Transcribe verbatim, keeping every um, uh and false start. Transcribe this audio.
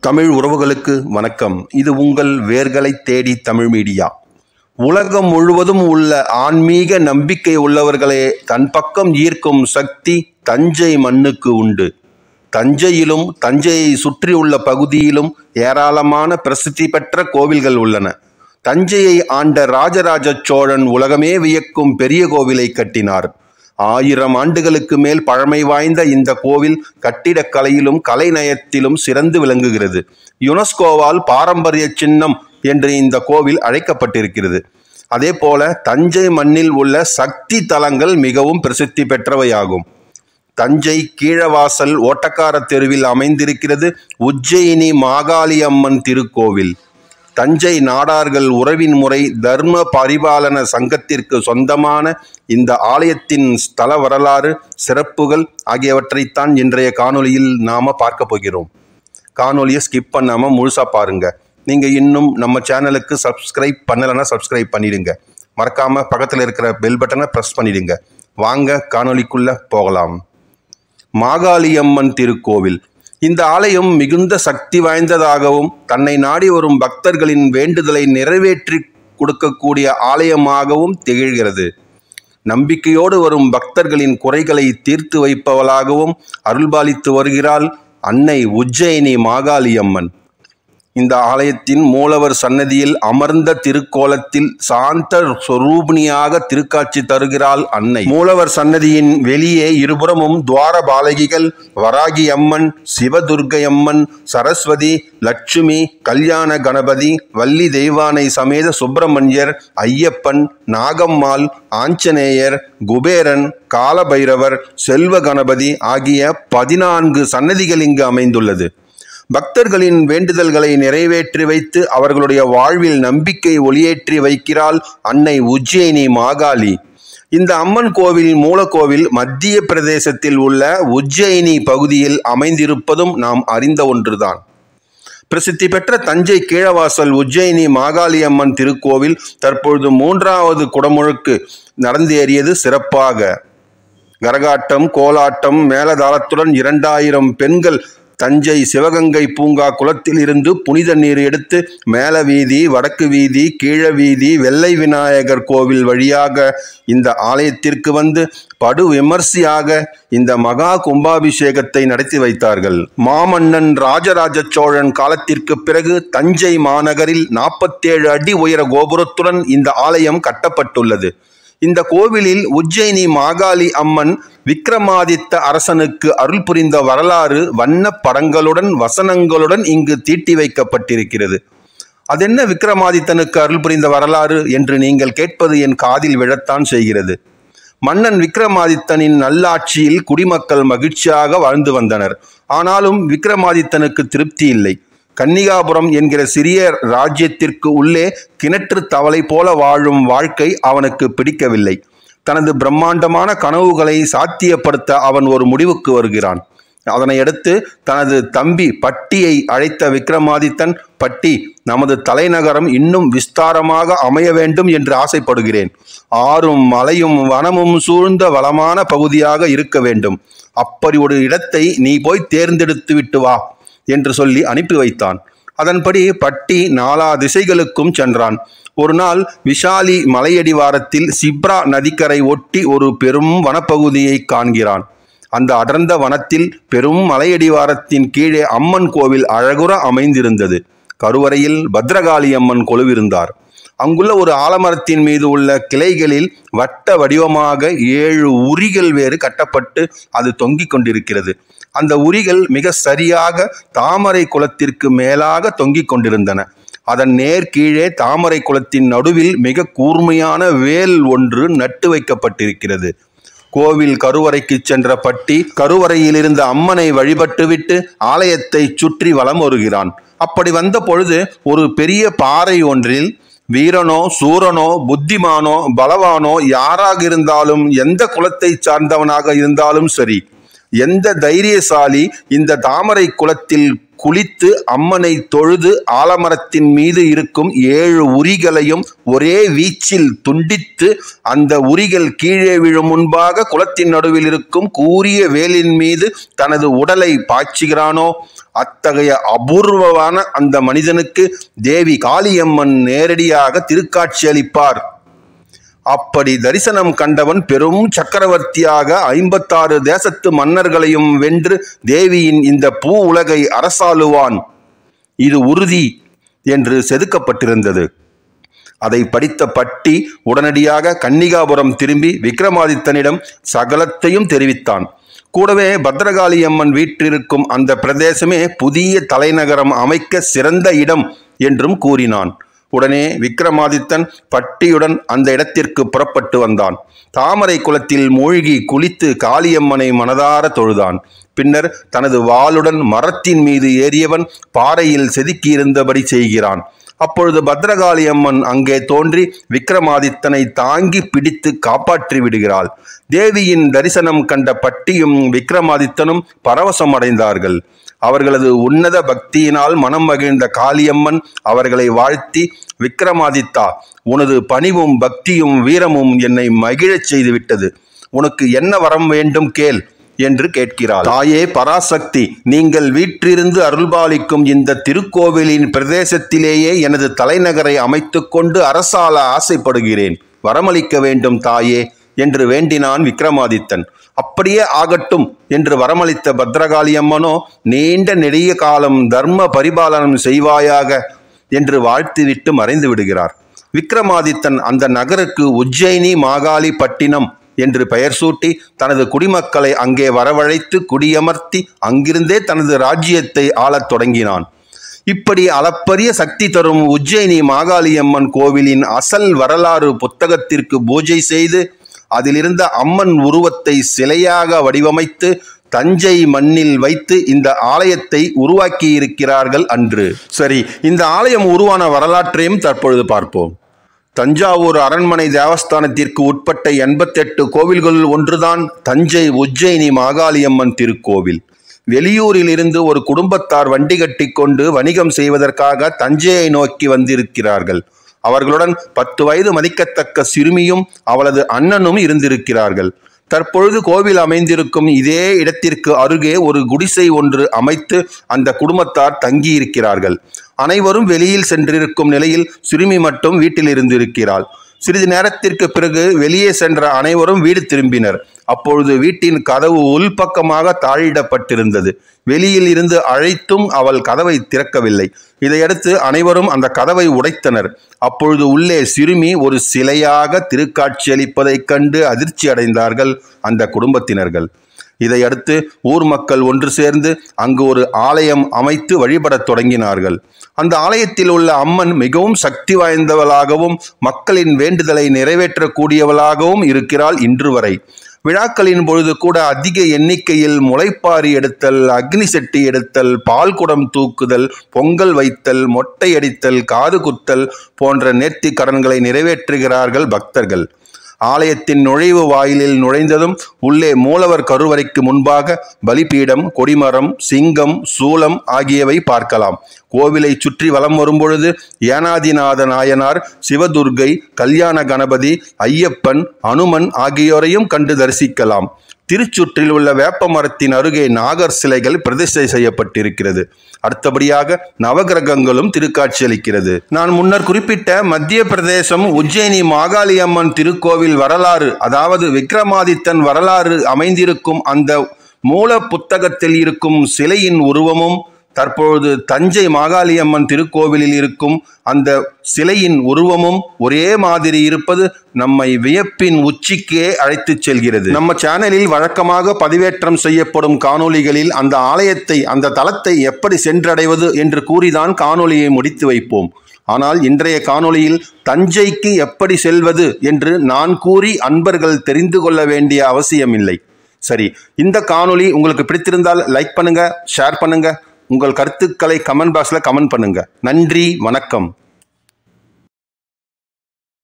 தமிழ் உறவுகளுக்கு வணக்கம். இது உங்கள் வேர்களை தேடி தமிழ் மீடியா. உலகம் முழுவதும் உள்ள ஆன்மீக நம்பிக்கை உள்ளவர்களே தன் பக்கம் ஈர்க்கும் சக்தி தஞ்சை மண்ணுக்கு உண்டு. தஞ்சையிலும் தஞ்சையை சுற்றியுள்ள பகுதியிலும் ஏராளமான பிரசித்தி பெற்ற கோவில்கள் உள்ளன. தஞ்சையை ஆண்ட ராஜராஜ சோழன் உலகமே வியக்கும் பெரிய கோவிலை கட்டினார். ஆயிரம் ஆண்டுகளுக்கு மேல் பழமை வாய்ந்த இந்த கோவில் கட்டிடக்கலையிலும் கலைநயத்திலும் சிறந்து விளங்குகிறது. யுனெஸ்கோவால் பாரம்பரிய சின்னம் என்று இந்த கோவில் அழைக்கப்பட்டிருக்கிறது. அதே போல தஞ்சை மண்ணில் உள்ள சக்தி தலங்கள் மிகவும் பிரசித்தி பெற்றவையாகும். தஞ்சை கீழவாசல் ஓட்டக்கார தெருவில் அமைந்திருக்கிறது உஜ்ஜயினி மாகாளியம்மன் திருக்கோவில். தஞ்சை நாடார்கள் உறவின் முறை தர்ம பரிபாலன சங்கத்திற்கு சொந்தமான இந்த ஆலயத்தின் ஸ்தல வரலாறு, சிறப்புகள் ஆகியவற்றைத்தான் இன்றைய காணொலியில் நாம் பார்க்க போகிறோம். காணொலியை ஸ்கிப் பண்ணாமல் முழுசாக பாருங்கள். நீங்கள் இன்னும் நம்ம சேனலுக்கு சப்ஸ்கிரைப் பண்ணலைன்னா சப்ஸ்கிரைப் பண்ணிடுங்க. மறக்காமல் பக்கத்தில் இருக்கிற பெல் பட்டனை ப்ரெஸ் பண்ணிடுங்க. வாங்க காணொலிக்குள்ளே போகலாம். மாகாளியம்மன் திருக்கோவில். இந்த ஆலயம் மிகுந்த சக்தி வாய்ந்ததாகவும் தன்னை நாடி வரும் பக்தர்களின் வேண்டுதலை நிறைவேற்றி கொடுக்கக்கூடிய ஆலயமாகவும் திகழ்கிறது. நம்பிக்கையோடு வரும் பக்தர்களின் குறைகளை தீர்த்து வைப்பவளாகவும் அருள்பாலித்து வருகிறாள் அன்னை உஜ்ஜயினி மாகாளியம்மன். இந்த ஆலயத்தின் மூலவர் சன்னதியில் அமர்ந்த திருக்கோலத்தில் சாந்த சொரூபிணியாக திருக்காட்சி தருகிறாள் அன்னை. மூலவர் சன்னதியின் வெளியே இருபுறமும் துவார பாலகிகள், வராகி அம்மன், சிவதுர்க்கையம்மன், சரஸ்வதி, லட்சுமி, கல்யாண கணபதி, வள்ளி தெய்வானை சமேத சுப்பிரமணியர், ஐயப்பன், நாகம்மாள், ஆஞ்சநேயர், குபேரன், காலபைரவர், செல்வ கணபதி ஆகிய பதினான்கு சன்னதிகள் இங்கு அமைந்துள்ளது. பக்தர்களின் வேண்டுதல்களை நிறைவேற்றி வைத்து அவர்களுடைய வாழ்வில் நம்பிக்கை ஒளியேற்றி வைக்கிறாள் அன்னை உஜ்ஜயினி மாகாளி. இந்த அம்மன் கோவில் மூலக்கோவில் மத்திய பிரதேசத்தில் உள்ள உஜ்ஜயினி பகுதியில் அமைந்திருப்பதும் நாம் அறிந்த ஒன்றுதான். பிரசித்தி பெற்ற தஞ்சை கீழவாசல் உஜ்ஜயினி மாகாளியம்மன் திருக்கோவில் தற்பொழுது மூன்றாவது குடமுழுக்கு நடந்தேறியது சிறப்பாக. கரகாட்டம், கோலாட்டம், மேலதாளத்துடன் இரண்டாயிரம் பெண்கள் தஞ்சை சிவகங்கை பூங்கா குளத்தில் இருந்து புனித நீர் எடுத்து மேல வீதி, வடக்கு வீதி, கீழ வீதி, வெள்ளை விநாயகர் கோவில் வழியாக இந்த ஆலயத்திற்கு வந்து படு விமர்சையாக இந்த மகா கும்பாபிஷேகத்தை நடத்தி வைத்தார்கள். மாமன்னன் ராஜராஜ சோழன் காலத்திற்கு பிறகு தஞ்சை மாநகரில் நாற்பத்தேழு அடி உயர கோபுரத்துடன் இந்த ஆலயம் கட்டப்பட்டுள்ளது. இந்த கோவிலில் உஜ்ஜயினி மாகாளி அம்மன் விக்ரமாதித்த அரசனுக்கு அருள் புரிந்த வரலாறு வண்ண படங்களுடன் வசனங்களுடன் இங்கு தீட்டி வைக்கப்பட்டிருக்கிறது. அதென்ன விக்ரமாதித்தனுக்கு அருள் புரிந்த வரலாறு என்று நீங்கள் கேட்பது என் காதில் விழத்தான் செய்கிறது. மன்னன் விக்ரமாதித்தனின் நல்லாட்சியில் குடிமக்கள் மகிழ்ச்சியாக வாழ்ந்து வந்தனர். ஆனாலும் விக்ரமாதித்தனுக்கு திருப்தி இல்லை. கன்னிகாபுரம் என்கிற சிறிய ராஜ்யத்திற்கு உள்ளே கிணற்று தவளை போல வாழும் வாழ்க்கை அவனுக்கு பிடிக்கவில்லை. தனது பிரம்மாண்டமான கனவுகளை சாத்தியப்படுத்த அவன் ஒரு முடிவுக்கு வருகிறான். அதனையடுத்து தனது தம்பி பட்டியை அழைத்த விக்ரமாதித்தன், பட்டி, நமது தலைநகரம் இன்னும் விஸ்தாரமாக அமைய வேண்டும் என்று ஆசைப்படுகிறேன். ஆறும் மலையும் வனமும் சூழ்ந்த வளமான பகுதியாக இருக்க வேண்டும். அப்படி ஒரு இடத்தை நீ போய் தேர்ந்தெடுத்து விட்டு வா என்று சொல்லி அனுப்பி வைத்தான். அதன்படி பட்டி நாலா திசைகளுக்கும் சென்றான். ஒரு நாள் விஷாலி மலையடிவாரத்தில் சிப்ரா நதிக்கரை ஒட்டி ஒரு பெரும் வனப்பகுதியை காண்கிறான். அந்த அடர்ந்த வனத்தில் பெரும் மலையடிவாரத்தின் கீழே அம்மன் கோவில் அழகுற அமைந்திருந்தது. கருவறையில் பத்ரகாளி அம்மன் கொலுவிருந்தார். அங்குள்ள ஒரு ஆலமரத்தின் மீது உள்ள கிளைகளில் வட்ட வடிவமாக ஏழு உரிகள் வேறு கட்டப்பட்டு அது தொங்கிக் கொண்டிருக்கிறது. அந்த உரிகள் மிக சரியாக தாமரை குளத்திற்கு மேலாக தொங்கிக் கொண்டிருந்தன. அதன் நேர் கீழே தாமரை குளத்தின் நடுவில் மிக கூர்மையான வேல் ஒன்று நட்டு வைக்கப்பட்டிருக்கிறது. கோவில் கருவறைக்கு சென்ற பட்டி கருவறையில் இருந்த அம்மனை வழிபட்டுவிட்டு ஆலயத்தை சுற்றி வலம் வருகிறான். அப்படி வந்த பொழுது ஒரு பெரிய பாறை ஒன்றில் வீரனோ சூரனோ புத்திமானோ பலவானோ யாராக இருந்தாலும், எந்த குலத்தை சார்ந்தவனாக இருந்தாலும் சரி, எந்த தைரியசாலி இந்த தாமரை குளத்தில் குளித்து அம்மனை தொழுது ஆலமரத்தின் மீது இருக்கும் ஏழு உரிகளையும் ஒரே வீச்சில் துண்டித்து அந்த உரிகள் கீழே விழும் முன்பாக குளத்தின் நடுவில் இருக்கும் கூரிய வேலின் மீது தனது உடலை பாய்ச்சுகிறானோ அத்தகைய அபூர்வமான அந்த மனிதனுக்கு தேவி காளியம்மன் நேரடியாக திருக்காட்சி அளிப்பார். அப்படி தரிசனம் கண்டவன் பெரும் சக்கரவர்த்தியாக ஐம்பத்தாறு தேசத்து மன்னர்களையும் வென்று தேவியின் இந்த பூ உலகை அரசாளுவான், இது உறுதி என்று செதுக்கப்பட்டிருந்தது. அதை படித்த பட்டி உடனடியாக கன்னிகாபுரம் திரும்பி விக்ரமாதித்தனிடம் சகலத்தையும் தெரிவித்தான். கூடவே பத்ரகாளியம்மன் வீற்றிருக்கும் அந்த பிரதேசமே புதிய தலைநகரம் அமைக்க சிறந்த இடம் என்றும் கூறினான். உடனே விக்ரமாதித்தன் பட்டியுடன் அந்த இடத்திற்கு புறப்பட்டு வந்தான். தாமரை குளத்தில் மூழ்கி குளித்து காளியம்மனை மனதார தொழுதான். பின்னர் தனது வாளுடன் மரத்தின் மீது ஏறியவன் பாறையில் செதுக்கியிருந்தபடி செய்கிறான். அப்பொழுது பத்ரகாளியம்மன் அங்கே தோன்றி விக்ரமாதித்தனை தாங்கி பிடித்து காப்பாற்றி விடுகிறாள். தேவியின் தரிசனம் கண்ட பட்டியும் விக்ரமாதித்தனும் பரவசம் அடைந்தார்கள். அவர்களது உன்னத பக்தியினால் மனம் மகிழ்ந்த காளியம்மன் அவர்களை வாழ்த்தி, விக்ரமாதித்தா, உனது பணிவும் பக்தியும் வீரமும் என்னை மகிழச் செய்துவிட்டது. உனக்கு என்ன வரம் வேண்டும் கேள் என்று கேட்கிறாள். தாயே பராசக்தி, நீங்கள் வீற்றிருந்து அருள்பாலிக்கும் இந்த திருக்கோவிலின் பிரதேசத்திலேயே எனது தலைநகரை அமைத்து கொண்டு அரசாள ஆசைப்படுகிறேன். வரமளிக்க வேண்டும் தாயே என்று வேண்டினான் விக்ரமாதித்தன். அப்படியே ஆகட்டும் என்று வரமளித்த பத்ரகாளியம்மனோ, நீண்ட நெடிய காலம் தர்ம பரிபாலனம் செய்வாயாக என்று வாழ்த்துவிட்டு மறைந்து விடுகிறார். விக்ரமாதித்தன் அந்த நகருக்கு உஜ்ஜயினி மாகாளி பட்டினம் என்று பெயர் சூட்டி தனது குடிமக்களை அங்கே வரவழைத்து குடியமர்த்தி அங்கிருந்தே தனது ராஜ்யத்தை ஆளத் தொடங்கினான். இப்படி அளப்பரிய சக்தி தரும் உஜ்ஜயினி மாகாளியம்மன் கோவிலின் அசல் வரலாறு புத்தகத்திற்கு பூஜை செய்து அதிலிருந்த அம்மன் உருவத்தை சிலையாக வடிவமைத்து தஞ்சை மண்ணில் வைத்து இந்த ஆலயத்தை உருவாக்கி இருக்கிறார்கள் அன்று. சரி, இந்த ஆலயம் உருவான வரலாற்றையும் தற்பொழுது பார்ப்போம். தஞ்சாவூர் அரண்மனை தேவஸ்தானத்திற்கு உட்பட்ட எண்பத்தெட்டு கோவில்களில் ஒன்றுதான் தஞ்சை உஜ்ஜயினி மாகாளியம்மன் திருக்கோவில். வெளியூரில் இருந்து ஒரு குடும்பத்தார் வண்டி கட்டி கொண்டு வணிகம் செய்வதற்காக தஞ்சையை நோக்கி வந்திருக்கிறார்கள். அவர்களுடன் பத்து வயது மதிக்கத்தக்க சிறுமியும் அவளது அண்ணனும் இருந்திருக்கிறார்கள். தற்பொழுது கோவில் அமைந்திருக்கும் இதே இடத்திற்கு அருகே ஒரு குடிசை ஒன்று அமைத்து அந்த குடும்பத்தார் தங்கியிருக்கிறார்கள். அனைவரும் வெளியில் சென்றிருக்கும் நிலையில் சிறுமி மட்டும் வீட்டில் இருந்திருக்கிறாள். சிறிது நேரத்திற்கு பிறகு வெளியே சென்ற அனைவரும் வீடு திரும்பினர். அப்பொழுது வீட்டின் கதவு உள்பக்கமாக தாழிடப்பட்டிருந்தது. வெளியில் இருந்து அழைத்தும் அவள் கதவை திறக்கவில்லை. இதையடுத்து அனைவரும் அந்த கதவை உடைத்தனர். அப்பொழுது உள்ளே சிறுமி ஒரு சிலையாக திருக்காட்சியளிப்பதைக் கண்டு அதிர்ச்சி அடைந்தார்கள் அந்த குடும்பத்தினர்கள். இதையடுத்து ஊர் மக்கள் ஒன்று சேர்ந்து அங்கு ஒரு ஆலயம் அமைத்து வழிபடத் தொடங்கினார்கள். அந்த ஆலயத்தில் உள்ள அம்மன் மிகவும் சக்தி வாய்ந்தவளாகவும் மக்களின் வேண்டுதலை நிறைவேற்றக்கூடியவளாகவும் இருக்கிறாள் இன்று வரை. விழாக்களின் பொழுது கூட அதிக எண்ணிக்கையில் முளைப்பாரி எடுத்தல், அக்னி செட்டி எடுத்தல், பால் குடம் தூக்குதல், பொங்கல் வைத்தல், மொட்டை அடித்தல், காது குத்தல் போன்ற நேர்த்தி கடன்களை நிறைவேற்றுகிறார்கள் பக்தர்கள். ஆலயத்தின் நுழைவு வாயிலில் நுழைந்ததும் உள்ளே மூலவர் கருவறைக்கு முன்பாக பலிபீடம், கொடிமரம், சிங்கம், சூலம் ஆகியவை பார்க்கலாம். கோவிலை சுற்றி வலம் வரும்பொழுது ஏனாதிநாத நாயனார், சிவதுர்கை, கல்யாண கணபதி, ஐயப்பன், அனுமன் ஆகியோரையும் கண்டு தரிசிக்கலாம். திருச்சுற்றில் உள்ள வேப்ப மரத்தின் அருகே நாகர் சிலைகள் பிரதிஷ்டை செய்யப்பட்டிருக்கிறது. அடுத்தபடியாக நவகிரகங்களும் திருக்காட்சியளிக்கிறது. நான் முன்னர் குறிப்பிட்ட மத்திய பிரதேசம் உஜ்ஜயினி மாகாளியம்மன் திருக்கோவில் வரலாறு, அதாவது விக்ரமாதித்தன் வரலாறு அமைந்திருக்கும் அந்த மூல புத்தகத்தில் இருக்கும் சிலையின் உருவமும் தற்பொழுது தஞ்சை மாகாளியம்மன் திருக்கோவிலில் இருக்கும் அந்த சிலையின் உருவமும் ஒரே மாதிரி இருப்பது நம்மை வியப்பின் உச்சிக்கே அழைத்துச் செல்கிறது. நம்ம சேனலில் வழக்கமாக பதிவேற்றம் செய்யப்படும் காணொளிகளில் அந்த ஆலயத்தை, அந்த தலத்தை எப்படி சென்றடைவது என்று கூறிதான் காணொளியை முடித்து வைப்போம். ஆனால் இன்றைய காணொளியில் தஞ்சைக்கு எப்படி செல்வது என்று நான் கூறி அன்பர்கள் தெரிந்து கொள்ள வேண்டிய அவசியமில்லை. சரி, இந்த காணொளி உங்களுக்கு பிடித்திருந்தால் லைக் பண்ணுங்க, ஷேர் பண்ணுங்க, உங்கள் கருத்துக்களை கமெண்ட் பாக்ஸில் கமெண்ட் பண்ணுங்க. நன்றி, வணக்கம்.